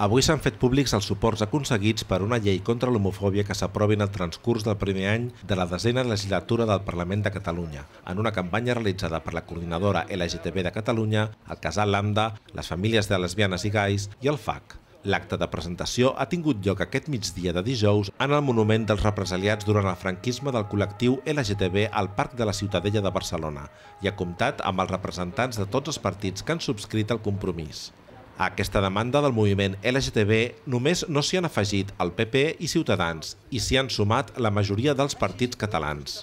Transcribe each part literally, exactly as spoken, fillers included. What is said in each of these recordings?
Avui s'han fet públics els suports aconseguits per una llei contra l'homofòbia que s'aprovi en el transcurs del primer any de la desena legislatura del Parlament de Catalunya, en una campanya realitzada per la Coordinadora L G T B de Catalunya, el Casal Lambda, les famílies de lesbianes i gais i el F A C. L'acte de presentació ha tingut lloc aquest migdia de dijous en el monument dels represaliats durant el franquisme del col·lectiu L G T B al Parc de la Ciutadella de Barcelona i ha comptat amb els representants de tots els partits que han subscrit el compromís. A aquesta demanda del moviment L G T B només no s'hi han afegit el P P i Ciutadans i s'hi han sumat la majoria dels partits catalans.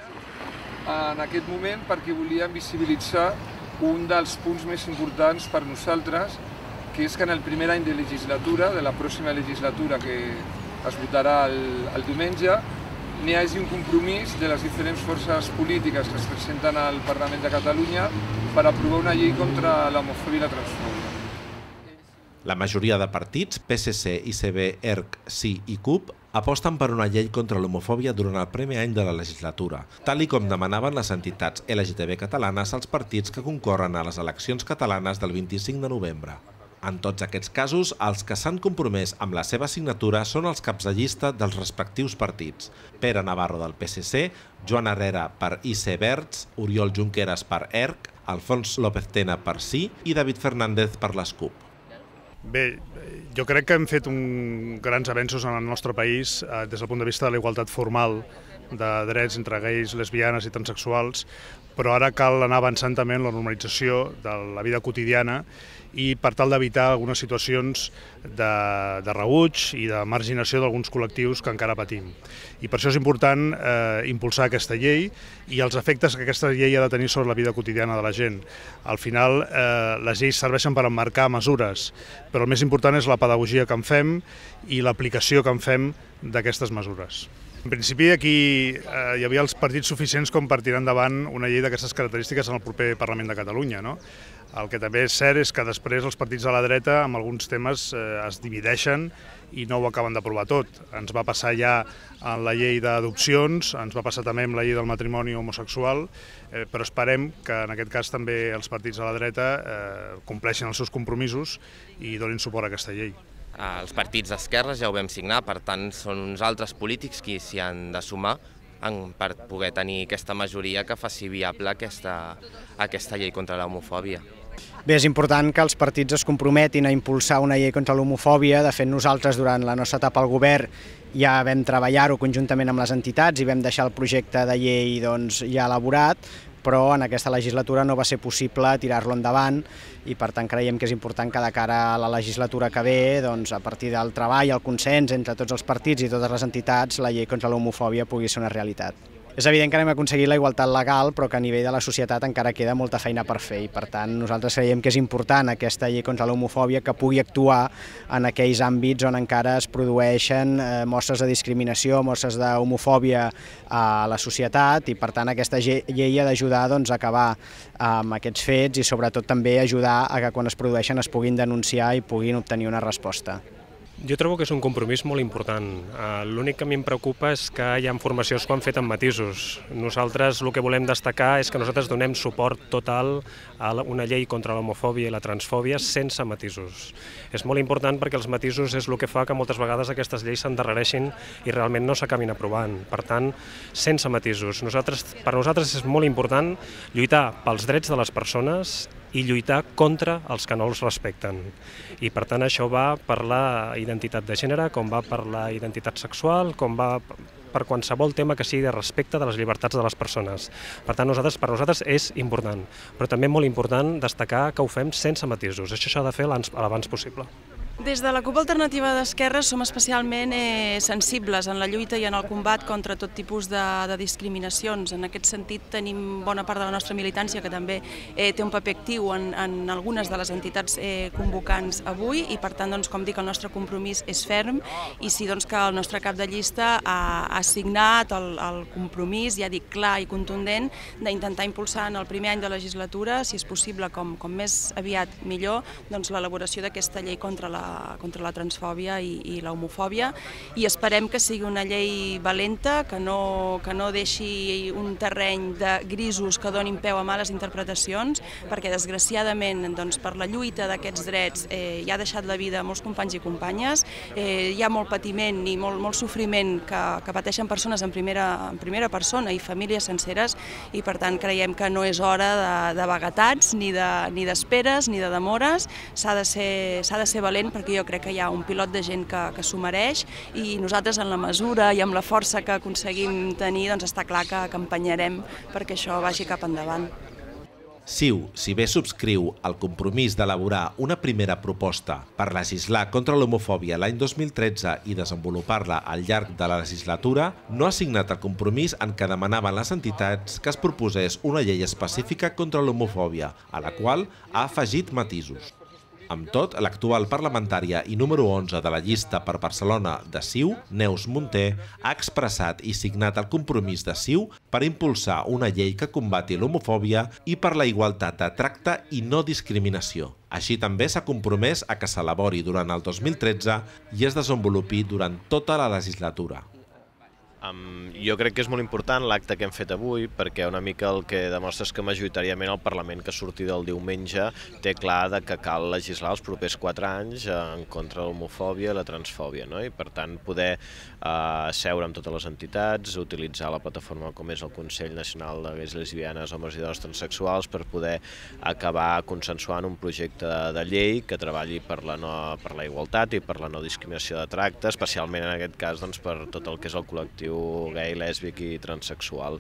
En aquest moment perquè volíem visibilitzar un dels punts més importants per nosaltres, que és que en el primer any de legislatura, de la pròxima legislatura que es votarà el, el diumenge, n'hi hagi un compromís de les diferents forces polítiques que es presenten al Parlament de Catalunya per aprovar una llei contra l'homofòbia i la transfòbia. La majoria de partits, P S C, I C B, E R C, C I i C U P, aposten per una llei contra l'homofòbia durant el primer any de la legislatura, tal i com demanaven les entitats L G T B catalanes als partits que concorren a les eleccions catalanes del vint-i-cinc de novembre. En tots aquests casos, els que s'han compromès amb la seva signatura són els caps de llista dels respectius partits. Pere Navarro del P S C, Joan Herrera per I C Verds, Oriol Junqueras per E R C, Alfons López Tena per Sí i David Fernández per les C U P. Bé, jo crec que hem fet un grans avenços en el nostre país eh, des del punt de vista de la igualtat formal de drets entre gais, lesbianes i transexuals, però ara cal anar avançant també en la normalització de la vida quotidiana i per tal d'evitar algunes situacions de, de rebuig i de marginació d'alguns col·lectius que encara patim. I per això és important eh, impulsar aquesta llei i els efectes que aquesta llei ha de tenir sobre la vida quotidiana de la gent. Al final, eh, les lleis serveixen per emmarcar mesures, però el més important és la pedagogia que en fem i l'aplicació que en fem d'aquestes mesures. En principi, aquí eh, hi havia els partits suficients com per tirar endavant una llei d'aquestes característiques en el proper Parlament de Catalunya, no? El que també és cert és que després els partits de la dreta amb alguns temes eh, es divideixen i no ho acaben d'aprovar tot. Ens va passar ja en la llei d'adopcions, ens va passar també amb la llei del matrimoni homosexual, eh, però esperem que en aquest cas també els partits de la dreta eh, compleixin els seus compromisos i donin suport a aquesta llei. Els partits d'esquerres ja ho vam signar, per tant són uns altres polítics qui s'hi han de sumar per poder tenir aquesta majoria que faci viable aquesta, aquesta llei contra l'homofòbia. Bé, és important que els partits es comprometin a impulsar una llei contra l'homofòbia. De fet, nosaltres durant la nostra etapa al govern ja vam treballar-ho conjuntament amb les entitats i vam deixar el projecte de llei doncs, ja elaborat, però en aquesta legislatura no va ser possible tirar-lo endavant i per tant creiem que és important que de cara a la legislatura que ve, doncs, a partir del treball, el consens entre tots els partits i totes les entitats, la llei contra l'homofòbia pugui ser una realitat. És evident que no hem aconseguit la igualtat legal, però que a nivell de la societat encara queda molta feina per fer i per tant nosaltres creiem que és important aquesta llei contra l'homofòbia que pugui actuar en aquells àmbits on encara es produeixen eh, mostres de discriminació, mostres d'homofòbia a la societat i per tant aquesta llei ha d'ajudar doncs, a acabar amb aquests fets i sobretot també ajudar a que quan es produeixen es puguin denunciar i puguin obtenir una resposta. Jo trobo que és un compromís molt important. L'únic que a mi em preocupa és que hi ha formacions que ho han fet amb matisos. Nosaltres el que volem destacar és que nosaltres donem suport total a una llei contra l'homofòbia i la transfòbia sense matisos. És molt important perquè els matisos és el que fa que moltes vegades aquestes lleis s'endarrereixin i realment no s'acabin aprovant. Per tant, sense matisos. Nosaltres, per nosaltres és molt important lluitar pels drets de les persones i lluitar contra els que no els respecten. I per tant això va per la identitat de gènere, com va per la identitat sexual, com va per qualsevol tema que sigui de respecte de les llibertats de les persones. Per tant, nosaltres, per nosaltres és important, però també molt important destacar que ho fem sense matisos. Això s'ha de fer l'abans possible. Des de la C U P Alternativa d'Esquerres som especialment eh, sensibles en la lluita i en el combat contra tot tipus de, de discriminacions. En aquest sentit tenim bona part de la nostra militància que també eh, té un paper actiu en, en algunes de les entitats eh, convocants avui i per tant, doncs, com dic, el nostre compromís és ferm i sí doncs, que el nostre cap de llista ha, ha signat el, el compromís, ja dic clar i contundent, d'intentar impulsar en el primer any de legislatura, si és possible com, com més aviat millor, doncs, l'elaboració d'aquesta llei contra la la, contra la transfòbia i, i la homofòbia, i esperem que sigui una llei valenta, que no, que no deixi un terreny de grisos que donin peu a males interpretacions, perquè desgraciadament doncs, per la lluita d'aquests drets eh, hi ha deixat la vida molts companys i companyes, eh, hi ha molt patiment i molt, molt sofriment que, que pateixen persones en primera, en primera persona i famílies senceres, i per tant creiem que no és hora de, de vaguetats, ni d'esperes, de, ni de demores. S'ha de ser, s'ha de ser valent, perquè jo crec que hi ha un pilot de gent que, que s'ho mereix, i nosaltres en la mesura i amb la força que aconseguim tenir, doncs està clar que, que empenyarem perquè això vagi cap endavant. CiU, si bé subscriu el compromís d'elaborar una primera proposta per legislar contra l'homofòbia l'any dos mil tretze i desenvolupar-la al llarg de la legislatura, no ha signat el compromís en què demanaven les entitats que es proposés una llei específica contra l'homofòbia, a la qual ha afegit matisos. Amb tot, l'actual parlamentària i número onze de la llista per Barcelona de CiU, Neus Munté, ha expressat i signat el compromís de CiU per impulsar una llei que combati l'homofòbia i per la igualtat de tracte i no discriminació. Així també s'ha compromès a que s'elabori durant el dos mil tretze i es desenvolupi durant tota la legislatura. Um, jo crec que és molt important l'acte que hem fet avui, perquè una mica el que demostra és que majoritàriament el Parlament que surti del diumenge té clar de que cal legislar els propers quatre anys en contra de l'homofòbia i la transfòbia, no? I per tant poder uh, seure amb totes les entitats, utilitzar la plataforma com és el Consell Nacional de Gais, Lesbianes, Homes i Dones Transsexuals per poder acabar consensuant un projecte de, de llei que treballi per la, no, per la igualtat i per la no discriminació de tracte, especialment en aquest cas doncs, per tot el que és el col·lectiu gai, lèsbic i transsexual.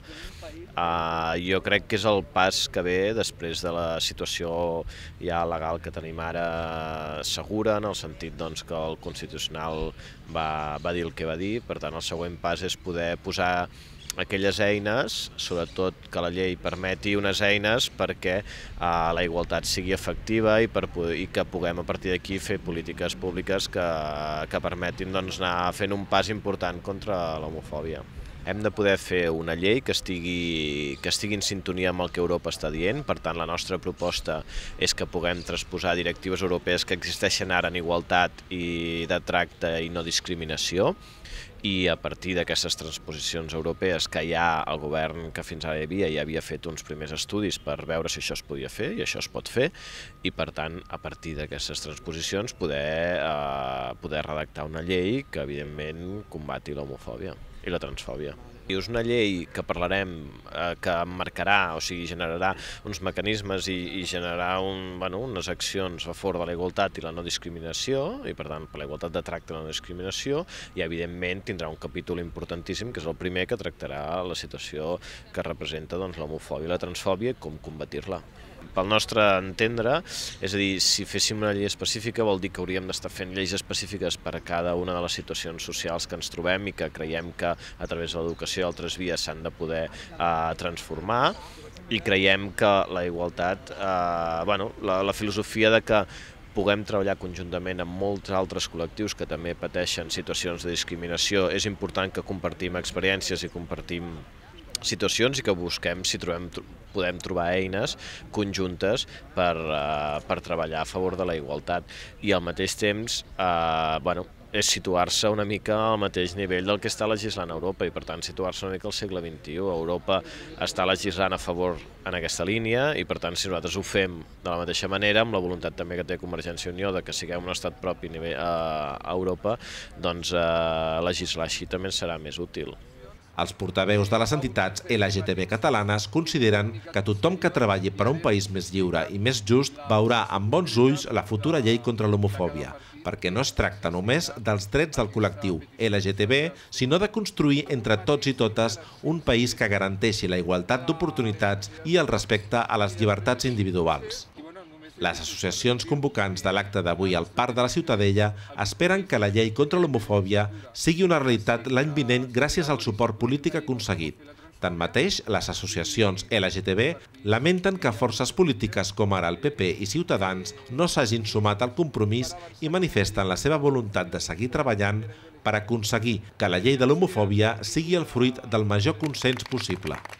Uh, jo crec que és el pas que ve després de la situació ja legal que tenim ara segura, en el sentit doncs, que el Constitucional va, va dir el que va dir. Per tant, el següent pas és poder posar aquelles eines, sobretot que la llei permeti unes eines perquè uh, la igualtat sigui efectiva i, per, i que puguem a partir d'aquí fer polítiques públiques que, que permetin doncs, anar fent un pas important contra l'homofòbia. Hem de poder fer una llei que estigui, que estigui en sintonia amb el que Europa està dient. Per tant, la nostra proposta és que puguem transposar directives europees que existeixen ara en igualtat i de tracte i no discriminació. I a partir d'aquestes transposicions europees que ja el govern que fins ara hi havia ja havia fet uns primers estudis per veure si això es podia fer, i això es pot fer, i per tant, a partir d'aquestes transposicions poder, eh, poder redactar una llei que evidentment combati l'homofòbia i la transfòbia. I és una llei que parlarem, eh, que marcarà, o sigui, generarà uns mecanismes i, i generarà un, bueno, unes accions a favor de la igualtat i la no discriminació, i per tant per la igualtat de tracte i la no discriminació, i evidentment tindrà un capítol importantíssim, que és el primer, que tractarà la situació que representa doncs, l'homofòbia i la transfòbia i com combatir-la. Pel nostre entendre, és a dir, si féssim una llei específica vol dir que hauríem d'estar fent lleis específiques per a cada una de les situacions socials que ens trobem i que creiem que a través de l'educació i altres vies s'han de poder eh, transformar, i creiem que la igualtat, eh, bueno, la, la filosofia de que puguem treballar conjuntament amb molts altres col·lectius que també pateixen situacions de discriminació, és important que compartim experiències i compartim situacions i que busquem si trobem, podem trobar eines conjuntes per, uh, per treballar a favor de la igualtat. I al mateix temps, uh, bueno, és situar-se una mica al mateix nivell del que està legislant Europa i per tant situar-se una mica al segle vint-i-u. Europa està legislant a favor en aquesta línia i per tant si nosaltres ho fem de la mateixa manera, amb la voluntat també que té Convergència i Unió de que siguem un estat propi a, nivell, a, a Europa, doncs uh, legislar així també serà més útil. Els portaveus de les entitats L G T B catalanes consideren que tothom que treballi per a un país més lliure i més just veurà amb bons ulls la futura llei contra l'homofòbia, perquè no es tracta només dels drets del col·lectiu L G T B, sinó de construir entre tots i totes un país que garanteixi la igualtat d'oportunitats i el respecte a les llibertats individuals. Les associacions convocants de l'acte d'avui al Parc de la Ciutadella esperen que la llei contra l'homofòbia sigui una realitat l'any vinent gràcies al suport polític aconseguit. Tanmateix, les associacions L G T B lamenten que forces polítiques com ara el P P i Ciutadans no s'hagin sumat al compromís i manifesten la seva voluntat de seguir treballant per aconseguir que la llei de l'homofòbia sigui el fruit del major consens possible.